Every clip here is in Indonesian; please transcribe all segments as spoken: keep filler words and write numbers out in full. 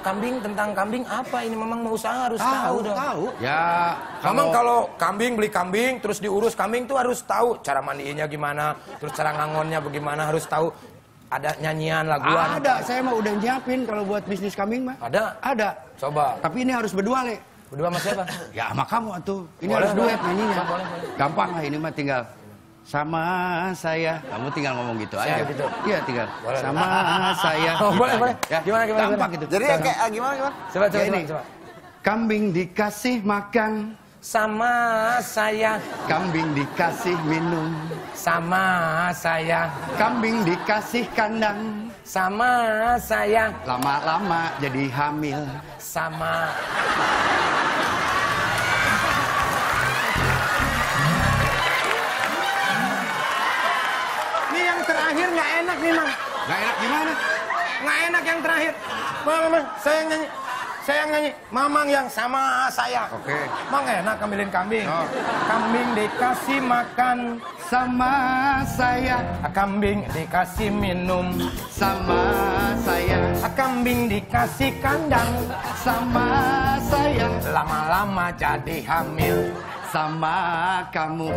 kambing, tentang kambing apa ini? Memang mau usaha harus tahu, tahu dong. Tahu. Ya, Memang kalau kambing beli kambing terus diurus kambing tuh harus tahu cara mandiinnya gimana, terus cara ngangonnya bagaimana, harus tahu ada nyanyian laguan. Ada, saya mah udah nyiapin kalau buat bisnis kambing mah. Ada? Ada. Coba. Tapi ini harus berdua, Le. Berdua sama siapa? Ya sama kamu atuh. Ini Boleh, harus duet boleh. nyanyinya. Boleh, boleh. Gampang lah ini mah tinggal sama saya. Kamu tinggal ngomong gitu Saya aja. gitu? Iya, tinggal. Boleh. Sama saya. Oh, boleh, Gitu boleh. aja. Ya, Gimana, gimana, gampang gimana? gitu. Jadi kayak ah, gimana gimana? Coba, coba, Ya, coba, ini. coba. Kambing dikasih makan, Sama saya, kambing dikasih minum, sama saya, kambing dikasih kandang, sama saya, lama-lama jadi hamil. sama. Ini yang terakhir nggak enak nih, Mang. Gak enak gimana? Nggak enak yang terakhir. Mang, mang, saya yang nyanyi. Saya yang nyanyi. Mamang yang sama saya. Oke. Mang enak ngambilin kambing. Oh. Kambing dikasih makan. Sama saya, Kambing dikasih minum. sama saya, Kambing dikasih kandang. sama saya, Lama-lama jadi hamil. sama kamu.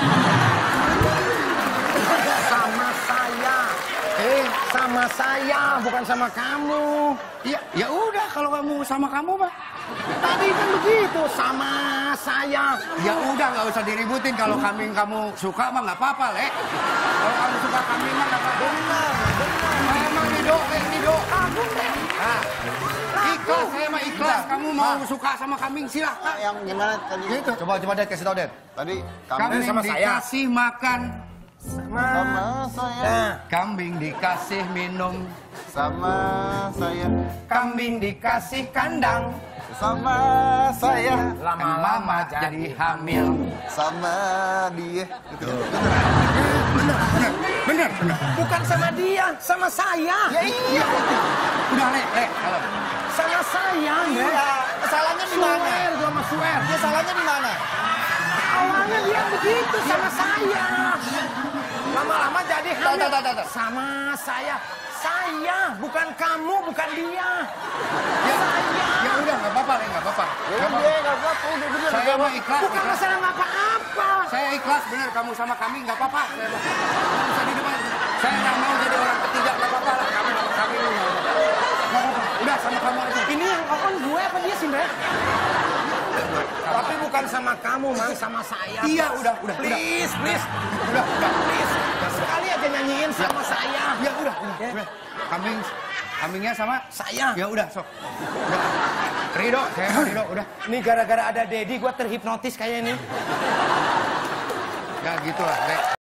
Sama saya. Eh, sama saya, bukan sama kamu. Ya, ya udah kalau kamu sama kamu mah. Tadi kan begitu, sama saya. Ya udah nggak usah diributin. Kalau kambing kamu suka mah nggak apa-apa, Le. Kalau kamu suka kambing mah nggak apa-apa. Benar, benar. Emang Nido, Le, Nido. Aku deh. Nah, ikhlas, saya mah ikhlas. Kamu mau suka sama kambing silahkan. Yang gimana tadi? Gitu. Coba coba Dad kasih tau Dad. Tadi Kambing kambing sama saya. dikasih makan, Sama. sama saya, Nah, kambing dikasih minum, sama saya, kambing dikasih kandang. sama saya, Lama-lama jadi hamil. sama dia. Gitu. bener, bener, bener. Bukan sama dia, sama saya. Ya iya. Udah, Le, Le, kalau Sama saya, ya. Salahnya di mana? Suwer, gua sama Suwer. Dia salahnya di mana? Awalnya dia begitu sama saya. Lama-lama jadi hamil. Tar, tar, tar, tar. Sama saya. Saya, bukan kamu, bukan dia. ya, Saya. ya udah nggak apa-apa, Le, nggak apa-apa. Ya Nggak udah, apa-apa. nggak apa-apa, udah bener. Saya mah ikhlas. Bukan ikhlas. masalah apa-apa. Saya ikhlas bener kamu sama kami nggak apa-apa. Saya mah. Nggak usah di depan. Saya nggak mau jadi orang ketiga nggak apa-apa lah. Kamu sama kami nggak apa-apa. Nggak apa-apa. Udah sama kamu aja. Ini yang on gue apa dia sih, Bre? Tapi bukan sama kamu, Mang, sama saya. Iya, udah, udah, Please, please. Udah, udah. Please. Sekali aja nyanyiin sama saya. Ya udah, udah, udah. Kambing, kambingnya sama Saya. ya udah, sok. Udah. Ridho, saya mah Ridho, udah. Ini gara-gara ada Dedi, gue terhipnotis kayak ini. Ya gitulah, Le.